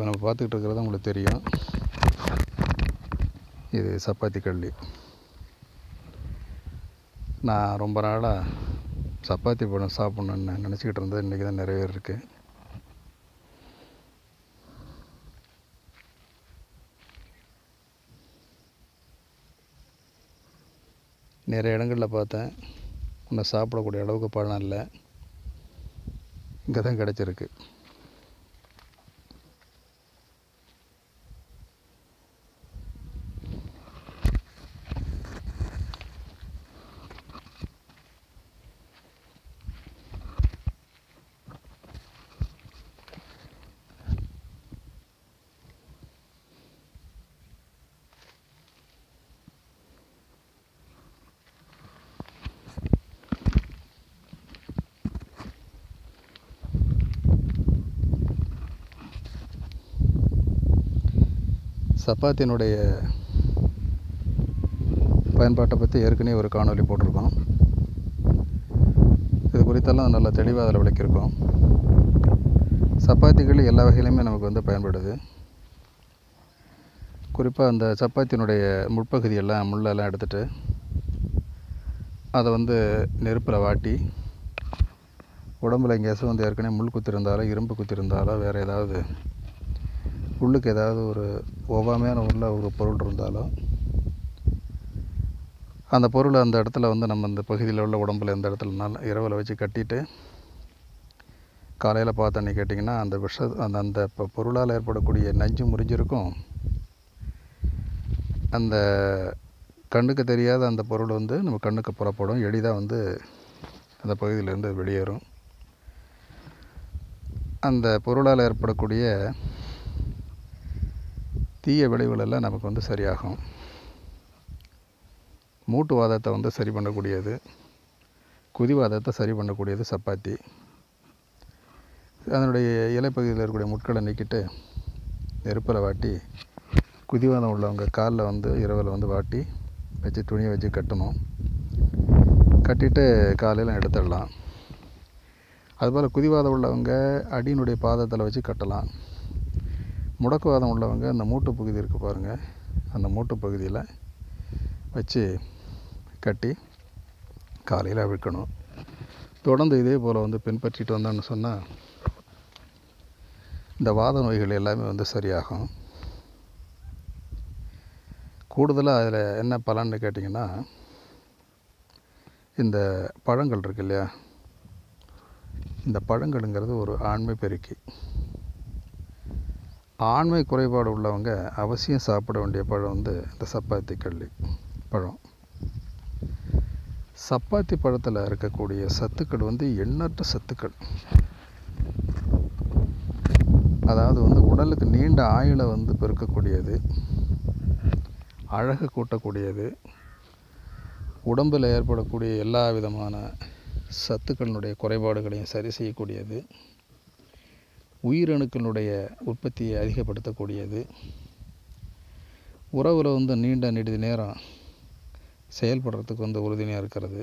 இப்போ நம்ம பார்த்துக்கிட்டு இருக்கிறது உங்களுக்கு தெரியும், இது சப்பாத்தி கள்ளி. நான் ரொம்ப நாளாக சப்பாத்தி பழம் சாப்பிட்ணுன்னு நினச்சிக்கிட்டு இருந்தது இன்றைக்கி தான் நிறைவேறிருக்கு. நிறைய இடங்களில் பார்த்தேன், இன்னும் சாப்பிடக்கூடிய அளவுக்கு பழம் இல்லை. இங்கே தான் கிடச்சிருக்கு. சப்பாத்தினுடைய பயன்பாட்டை பற்றி ஏற்கனவே ஒரு காணொலி போட்டிருக்கோம். இது குறித்தெல்லாம் நல்லா தெளிவாக அதில் விளக்கியிருக்கோம். சப்பாத்திகள் எல்லா வகையிலுமே நமக்கு பயன்படுது. குறிப்பாக அந்த சப்பாத்தினுடைய முற்பகுதியெல்லாம் முள்ளெல்லாம் எடுத்துகிட்டு அதை நெருப்பில் வாட்டி, உடம்புல எங்கேயாச்சும் ஏற்கனவே முள் குத்திருந்தாலோ இரும்பு குத்திருந்தாலோ வேறு ஏதாவது உள்ளுக்கு ஏதாவது ஒரு ஒவ்வாமையான உள்ள ஒரு பொருள் இருந்தாலும் அந்த பொருளை அந்த இடத்துல நம்ம இந்த பகுதியில் உள்ள உடம்பில் எந்த இடத்துலனாலும் இரவில் வச்சு கட்டிட்டு காலையில் பார்த்தோன்னே கேட்டிங்கன்னா அந்த அந்த பொருளால் ஏற்படக்கூடிய நஞ்சு முறிஞ்சிருக்கும். அந்த கண்ணுக்கு தெரியாத அந்த பொருள் நம்ம கண்ணுக்கு புறப்படும், எளிதாக அந்த பகுதியிலேருந்து வெளியேறும். அந்த பொருளால் ஏற்படக்கூடிய தீய விளைவுகளெல்லாம் நமக்கு சரியாகும். மூட்டு வாதத்தை சரி பண்ணக்கூடியது, குதிவாதத்தை சரி பண்ணக்கூடியது சப்பாத்தி. அதனுடைய இலைப்பகுதியில் இருக்கக்கூடிய முட்களை நீக்கிட்டு நெருப்பில் வாட்டி, குதிவாதம் உள்ளவங்க காலில் இரவில் வாட்டி வச்சு துணியை வச்சு கட்டணும். கட்டிட்டு காலையில் எடுத்துடலாம். அதுபோல் குதிவாதம் உள்ளவங்க அடியினுடைய பாதத்தில் வச்சு கட்டலாம். முடக்குவாதம் உள்ளவங்க அந்த மூட்டு பகுதி இருக்குது பாருங்கள், அந்த மூட்டு பகுதியில் வச்சு கட்டி காலையில் அவிழ்க்கணும். தொடர்ந்து இதே போல் பின்பற்றிட்டு வந்தோன்னு சொன்னால் இந்த வாத நோய்கள் எல்லாமே சரியாகும். கூடுதலாக அதில் என்ன பலன்னு கேட்டிங்கன்னா, இந்த பழங்கள் இருக்கு இல்லையா, இந்த பழங்கள்ங்கிறது ஒரு ஆண்மை பெருக்கி. ஆண்மை குறைபாடு உள்ளவங்க அவசியம் சாப்பிட வேண்டிய பழம் இந்த சப்பாத்தி கள்ளி பழம். சப்பாத்தி பழத்தில் இருக்கக்கூடிய சத்துக்கள் எண்ணற்ற சத்துக்கள். அதாவது உடலுக்கு நீண்ட ஆயுளை பெருக்கக்கூடியது, அழகு கூட்டக்கூடியது, உடம்பில் ஏற்படக்கூடிய எல்லா விதமான சத்துக்களினுடைய குறைபாடுகளையும் சரி செய்யக்கூடியது, உயிரணுக்களுடைய உற்பத்தியை அதிகப்படுத்தக்கூடியது, உறவில் நீண்ட நெடிது நேரம் செயல்படுறதுக்கு உறுதுணையாக இருக்கிறது.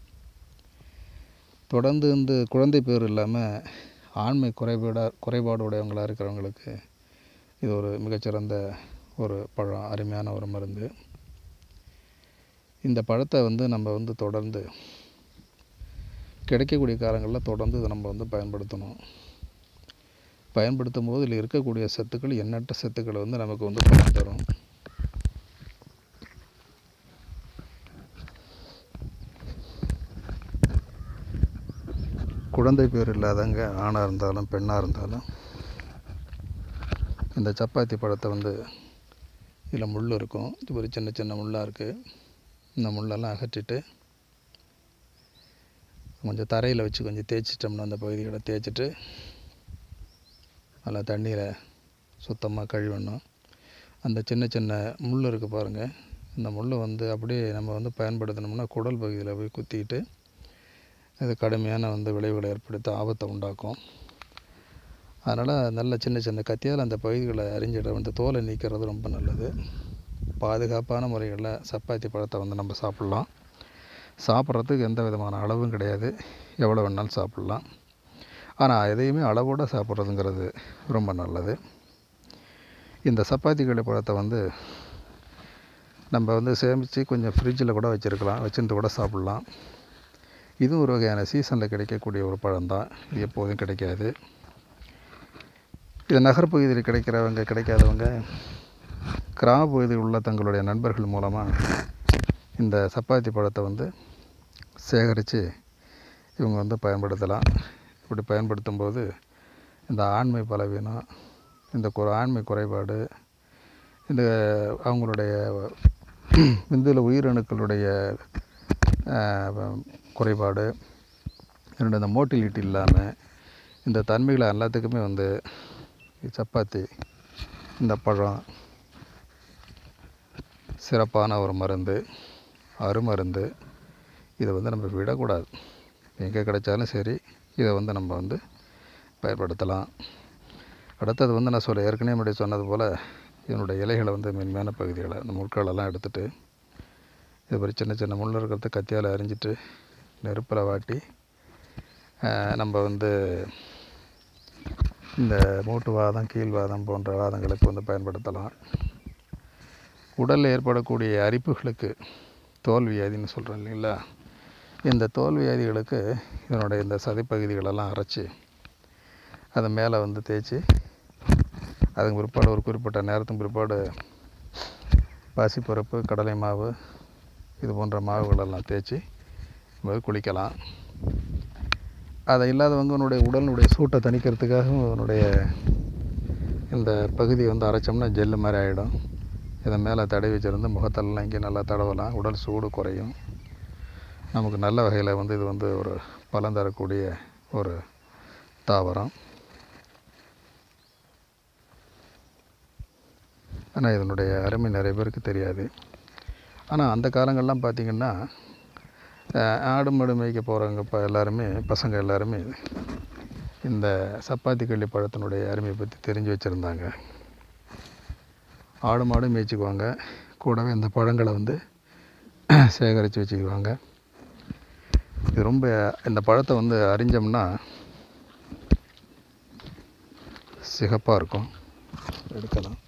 தொடர்ந்து குழந்தை பேர் இல்லாமல் ஆண்மை குறைபாடு உடையவங்களாக இருக்கிறவங்களுக்கு இது ஒரு மிகச்சிறந்த ஒரு பழம், அருமையான ஒரு மருந்து. இந்த பழத்தை நம்ம தொடர்ந்து கிடைக்கக்கூடிய காலங்களில் தொடர்ந்து இதை நம்ம பயன்படுத்தணும். பயன்படுத்தும் போது இதில் இருக்கக்கூடிய சத்துக்கள் எண்ணற்ற சத்துக்களை நமக்கு பயன் தரும். குழந்தை பேர் இல்லாதவங்க ஆணாக இருந்தாலும் பெண்ணாக இருந்தாலும் இந்த சப்பாத்தி பழத்தை இதில் முள் இருக்கும், இது ஒரு சின்ன சின்ன முள்ளாக இருக்குது. இந்த முள்ளெல்லாம் அகற்றிட்டு கொஞ்சம் தரையில் வச்சு கொஞ்சம் தேய்ச்சிட்டோம்னா அந்த பகுதிகளை தேய்ச்சிட்டு நல்லா தண்ணீரை சுத்தமாக கழுவணும். அந்த சின்ன சின்ன முள் இருக்குது பாருங்கள், இந்த முள் அப்படியே நம்ம பயன்படுத்தினோம்னா குடல் பகுதியில் போய் குத்திக்கிட்டு இது கடுமையான விளைவுகளை ஏற்படுத்த ஆபத்தை உண்டாக்கும். அதனால் நல்ல சின்ன சின்ன கத்தியால் அந்த பகுதிகளை அறிஞ்சிட தோலை நீக்கிறது ரொம்ப நல்லது. பாதுகாப்பான முறைகளில் சப்பாத்தி பழத்தை நம்ம சாப்பிட்லாம். சாப்பிட்றதுக்கு எந்த விதமான அளவும் கிடையாது, எவ்வளோ வேணாலும் சாப்பிட்லாம். ஆனால் எதையுமே அளவோடு சாப்பிட்றதுங்கிறது ரொம்ப நல்லது. இந்த சப்பாத்தி கிளி பழத்தை வந்து நம்ம வந்து சேமித்து கொஞ்சம் ஃப்ரிட்ஜில் கூட வச்சுருக்கலாம், வச்சுருந்து கூட சாப்பிட்லாம். இதுவும் ஒரு வகையான சீசனில் கிடைக்கக்கூடிய ஒரு பழம்தான். இது எப்போதும் கிடைக்காது. இது நகர்ப்பகுதியில் கிடைக்காதவங்க கிராம பகுதியில் உள்ள தங்களுடைய நண்பர்கள் மூலமாக இந்த சப்பாத்தி பழத்தை வந்து சேகரித்து இவங்க வந்து பயன்படுத்தலாம். இப்படி பயன்படுத்தும் போது இந்த ஆண்மை பலவீனம், இந்த ஆண்மை குறைபாடு, இந்த அவங்களுடைய விந்துல உயிரணுக்களுடைய குறைபாடு, என்னுடைய இந்த மோட்டிலிட்டி இல்லாமல் இந்த தன்மைகளை எல்லாத்துக்குமே வந்து சப்பாத்தி இந்த பழம் சிறப்பான ஒரு மருந்து, அருமருந்து. இதை வந்து நம்ம விடக்கூடாது. எங்கே கிடைச்சாலும் சரி, இதை வந்து நம்ம வந்து பயன்படுத்தலாம். அடுத்தது வந்து நான் ஏற்கனவே முன்னாடி சொன்னது போல் இதனுடைய இலைகளை வந்து மென்மையான பகுதிகளை அந்த முட்களெல்லாம் எடுத்துகிட்டு இது மாதிரி சின்ன சின்ன முள் இருக்கிறத கத்தியால் அரிஞ்சிட்டு நெருப்பில் வாட்டி நம்ம வந்து இந்த மூட்டு வாதம், கீழ்வாதம் போன்ற வாதங்களுக்கு வந்து பயன்படுத்தலாம். உடலில் ஏற்படக்கூடிய அரிப்புகளுக்கு, தோல் வியாதின்னு சொல்கிறோம் இல்லைங்களா, இந்த தோல் வியாதிகளுக்கு இதனுடைய இந்த சதைப்பகுதிகளெல்லாம் அரைச்சி அதை மேலே வந்து தேய்ச்சி அதுக்கு பிற்பாடு ஒரு குறிப்பிட்ட நேரத்துக்கு பிற்பாடு பாசிப்பருப்பு, கடலை மாவு இது போன்ற மாவுகளெல்லாம் தேய்ச்சி குளிக்கலாம். அதை இல்லாதவங்க உடலினுடைய சூட்டை தணிக்கிறதுக்காக அதனுடைய இந்த பகுதியை வந்து அரைச்சோம்னா ஜெல்லு மாதிரி ஆகிடும். இதை மேலே தடவி வச்சுருந்து முகத்தெல்லாம் இங்கே நல்லா தடவலாம். உடல் சூடு குறையும். நமக்கு நல்ல வகையில் வந்து இது வந்து ஒரு பலன் தரக்கூடிய ஒரு தாவரம். ஆனால் இதனுடைய அருமை நிறைய பேருக்கு தெரியாது. ஆனால் அந்த காலங்கள்லாம் பார்த்திங்கன்னா ஆடு மாடு மேய்க்க போகிறவங்க இப்போ எல்லாருமே, பசங்க எல்லாருமே இந்த சப்பாத்தி கள்ளி பழத்தினுடைய அருமையை பற்றி தெரிஞ்சு வச்சுருந்தாங்க. ஆடு மாடு மேய்ச்சிக்குவாங்க, கூடவே இந்த பழங்களை வந்து சேகரித்து வச்சுக்குவாங்க. இது ரொம்ப இந்த பழத்தை வந்து அரிஞ்சோம்னா சிகப்பாக இருக்கும். எடுக்கலாம்.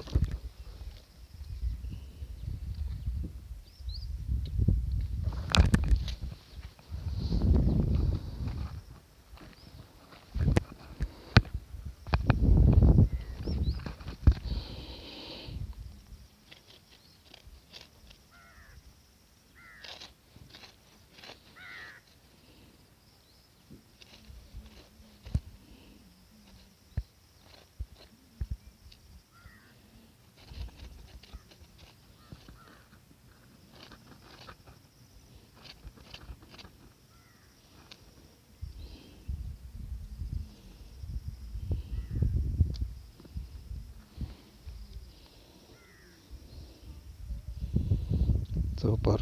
சூப்பர்.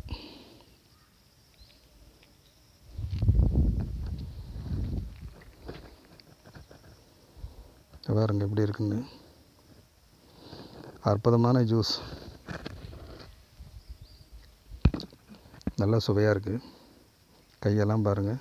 பாருங்க எப்படி இருக்குன்னு. அற்புதமான ஜூஸ், நல்லா சுவையாக இருக்குது. கையெல்லாம் பாருங்கள்.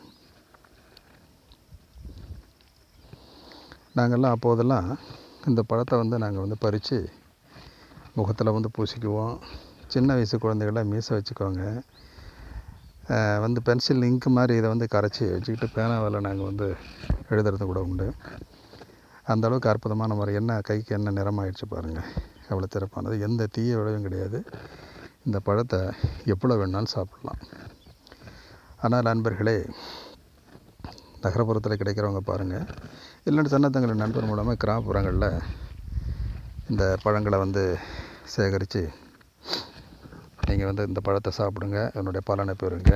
நாங்கள்லாம் அப்போதெல்லாம் இந்த பழத்தை வந்து நாங்கள் வந்து பறித்து முகத்தில் வந்து பூசிக்குவோம். சின்ன வயசு குழந்தைகள்லாம் மீசை வச்சுக்குவாங்க. வந்து பென்சில் இங்கு மாதிரி இதை வந்து கரைச்சி வச்சுக்கிட்டு பேனாவில் நாங்கள் வந்து எழுதுறது கூட உண்டு. அந்தளவுக்கு அற்புதமான முறை. என்ன கைக்கு என்ன நிறமாயிடுச்சு பாருங்கள், அவ்வளோ சிறப்பானது. எந்த தீய விளைவும் கிடையாது. இந்த பழத்தை எவ்வளோ வேணாலும் சாப்பிட்லாம். ஆனால் நண்பர்களே, நகரப்புறத்தில் கிடைக்கிறவங்க பாருங்கள், இல்லைன்னு சொன்னால் தங்கள் நண்பர் மூலமாக கிராமப்புறங்களில் இந்த பழங்களை வந்து சேகரித்து நீங்கள் வந்து இந்த பழத்தை சாப்பிடுங்க, என்னுடைய பலனை பெறுங்க.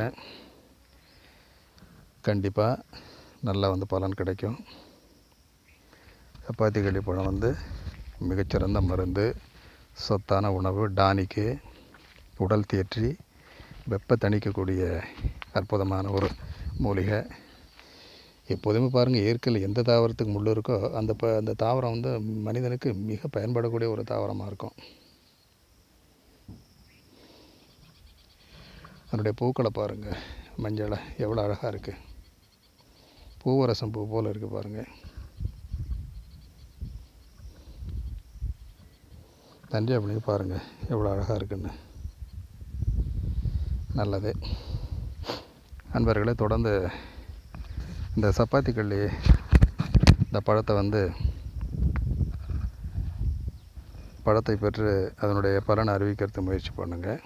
கண்டிப்பாக நல்லா வந்து பலன் கிடைக்கும். சப்பாத்தி கள்ளி பழம் வந்து மிகச்சிறந்த மருந்து, சத்தான உணவு, டானிக்கு, உடல் தேற்றி வெப்ப தணிக்கக்கூடிய அற்புதமான ஒரு மூலிகை. எப்போதுமே பாருங்கள், இயற்கையில் எந்த தாவரத்துக்கு முள் இருக்கோ அந்த தாவரம் வந்து மனிதனுக்கு மிக பயன்படக்கூடிய ஒரு தாவரமாக இருக்கும். அதனுடைய பூக்களை பாருங்கள், மஞ்சளை எவ்வளோ அழகாக இருக்குது. பூவரசம் பூ போல் இருக்குது பாருங்கள். தஞ்சை பண்ணி பாருங்கள் எவ்வளோ அழகாக இருக்குன்னு. நல்லது நண்பர்களே, தொடர்ந்து இந்த சப்பாத்தி கள்ளி இந்த பழத்தை பெற்று அதனுடைய பலனை அறிவிக்கிறதுக்கு முயற்சி பண்ணுங்கள்.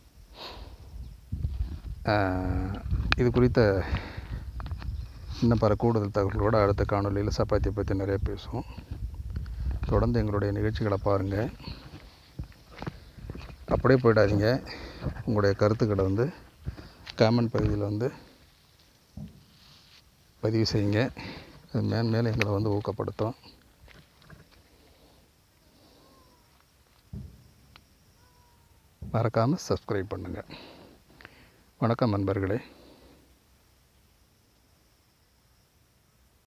இது குறித்த இன்னும் பல கூடுதல் தகவல்களோடு அடுத்த காணொலியில் சப்பாத்தியை பற்றி நிறைய பேசுவோம். தொடர்ந்து எங்களுடைய நிகழ்ச்சிகளை பாருங்கள். அப்படியே போயிடாதீங்க. உங்களுடைய கருத்துக்களை கமெண்ட் பகுதியில் பதிவு செய்யுங்க. அது மேலும் எங்களை ஊக்கப்படுத்தும். மறக்காமல் சப்ஸ்கிரைப் பண்ணுங்கள். வணக்கம் நண்பர்களே.